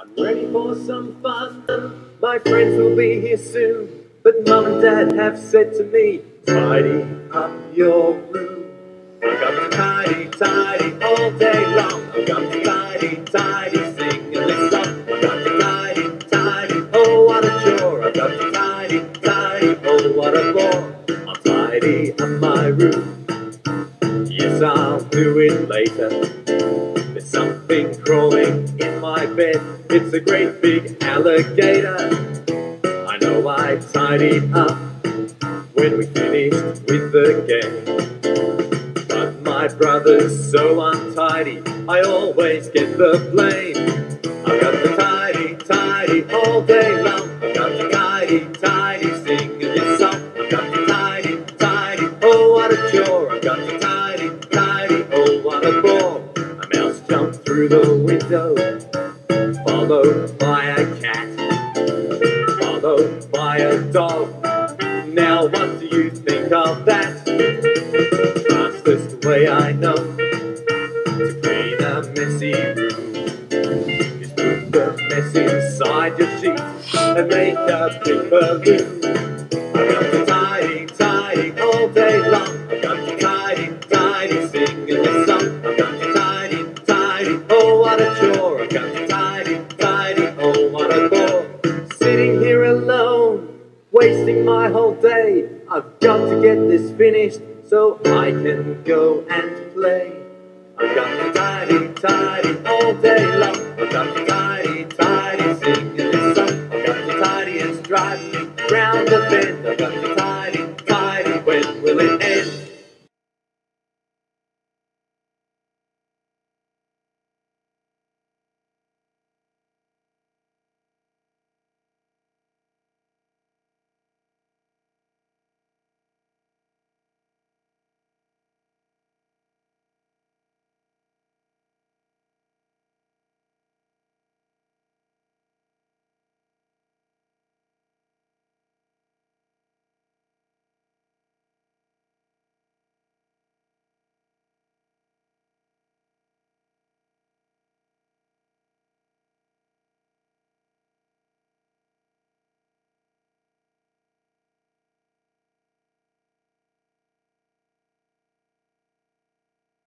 Ready for some fun? My friends will be here soon, but Mum and Dad have said to me, tidy up your room. I've got to tidy, tidy all day long. I've got to tidy, tidy, sing this song. I've got to tidy, tidy, oh what a chore. I've got to tidy, tidy, oh what a bore. I'll tidy up my room. Yes, I'll do it later. There's something crawling in my bed. It's a great big alligator. I know I tidied up when we finished with the game. But my brother's so untidy, I always get the blame. I've got to tidy, tidy all day long. I've got to tidy, tidy, sing this song. I've got to tidy, tidy, oh what a chore. I've got to tidy, tidy, oh what a bore. A mouse jumped through the window, followed by a cat, followed by a dog. Now what do you think of that? Fastest way I know to clean a messy room is put the mess inside your sheet and make a big balloon. I've got to tidy, tidy all day long. I've got to tidy, tidy, sing this song. I've got to tidy, tidy, oh what a chore. I've got to tidy, tidy, oh what a bore. Sitting here alone, wasting my whole day. I've got to get this finished so I can go and play. I've got to tidy, tidy all day long. I've got to tidy.